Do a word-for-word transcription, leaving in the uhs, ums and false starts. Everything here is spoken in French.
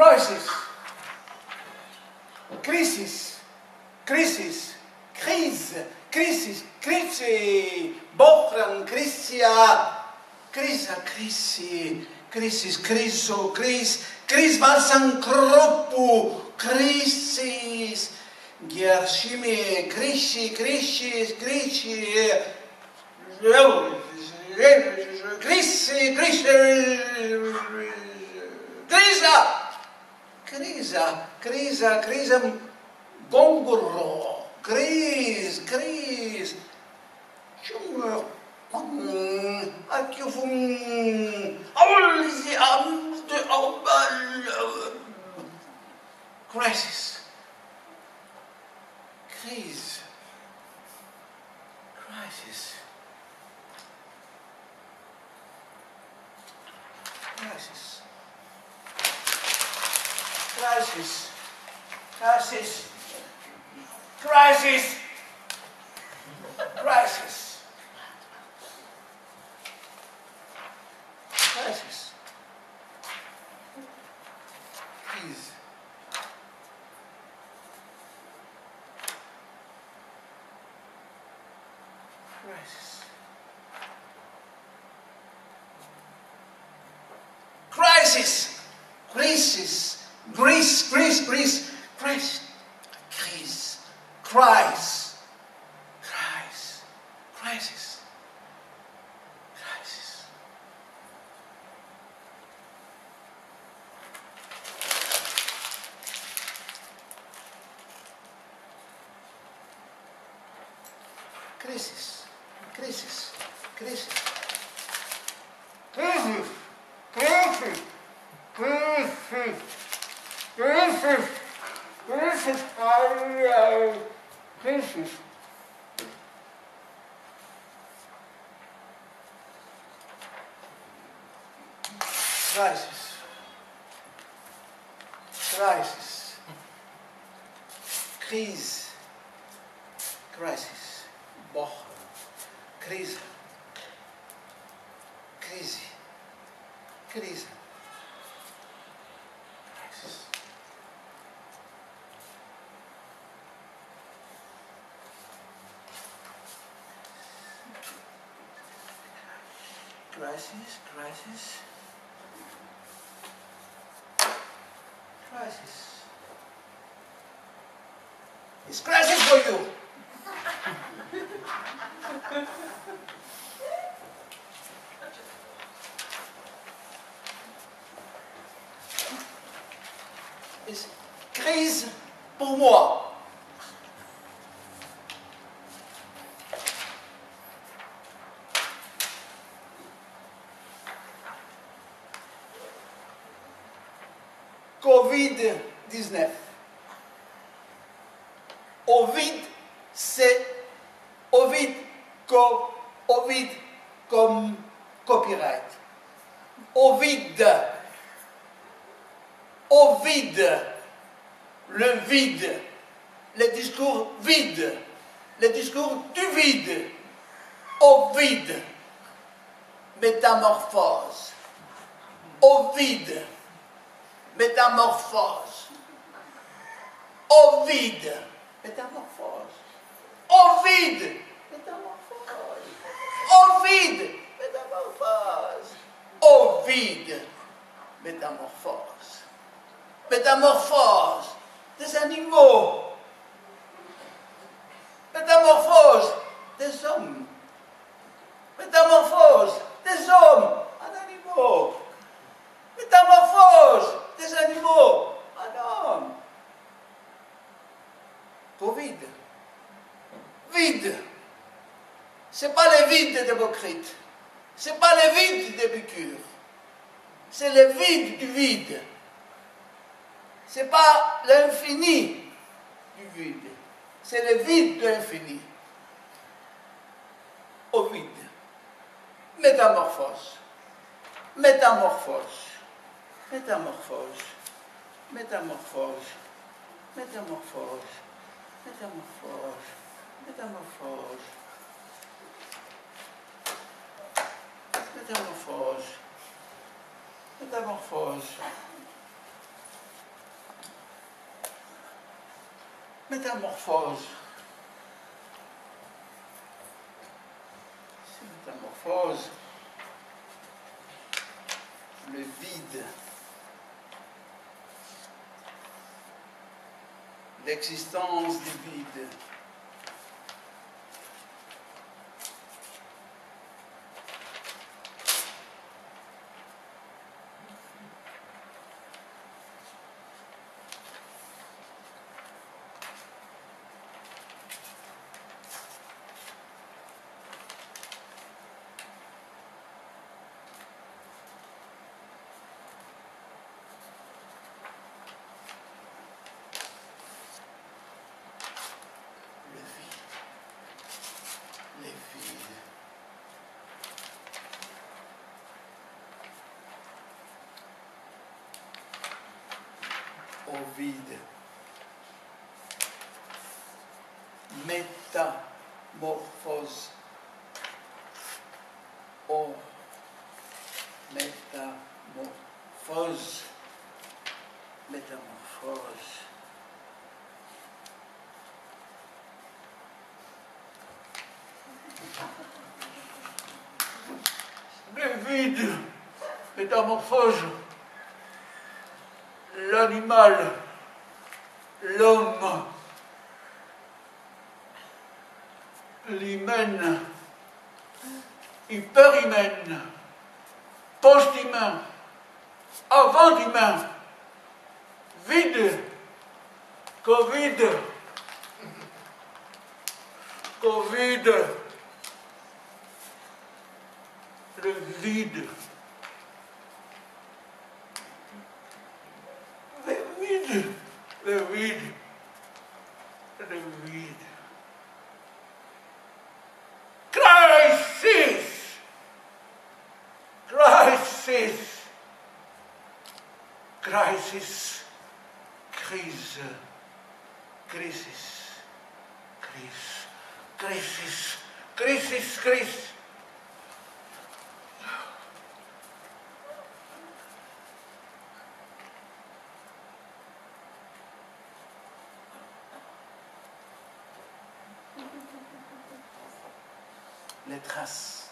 crisis, crisis, crisis, crise, crisis, crise, bochran, crisia, crisa, crisi, crisis, criso, cris, cris valsan cropu, crisis, giershime, crishi, crishi, crishi, crisi, crisi, crisa, crisa, crisa, crisa, gongoro, cris, cris, chumur, aqui eu vou, crisis, crise, crisis, crisis, crisis, crisis, crisis, crisis, crisis, crise, crisis, crisis, Greece, Greece, Greece, Greece, Greece, Christ, Christ, crisis, crisis. Crisis, crisis, crisis. Crisis, crisis, crisis, crisis, crisis, ai, crisis. Crisis, crisis, crise, crisis, borra, crise, crise, crise, crisis. Crisis, crisis, crisis. It's crisis for you. It's crise pour moi. covid dix-neuf. Ovid, c'est Ovid, co, Ovid comme copyright. Ovid, Ovid, le vide, le discours vide, le discours du vide. Ovid, métamorphose. Ovid, métamorphose. Ovid, métamorphose. Ovid, métamorphose. Ovid, métamorphose. Ovid, métamorphose. Métamorphose des animaux. Métamorphose des hommes. Métamorphose des hommes en animaux. Métamorphose des animaux en hommes. Covid. Vide. C'est pas le vide de Démocrite. C'est pas le vide d'Épicure. C'est le vide du vide. C'est pas l'infini du vide. C'est le vide de l'infini. Au vide. Métamorphose. Métamorphose. Métamorphose. Métamorphose. Métamorphose. Métamorphose. Métamorphose. Métamorphose. Métamorphose. Métamorphose. C'est métamorphose. Le vide. L'existence du vide. Au vide. Métamorphose. Au métamorphose. Métamorphose. Le vide. Métamorphose. L'animal, l'homme, l'humaine, hyperhumaine, post-humain, avant-humain, vide, Covid, Covid, le vide. Le vide, le vide. Crisis, crisis, crisis, crise, crisis, crise, crisis, crisis, crise. Les traces.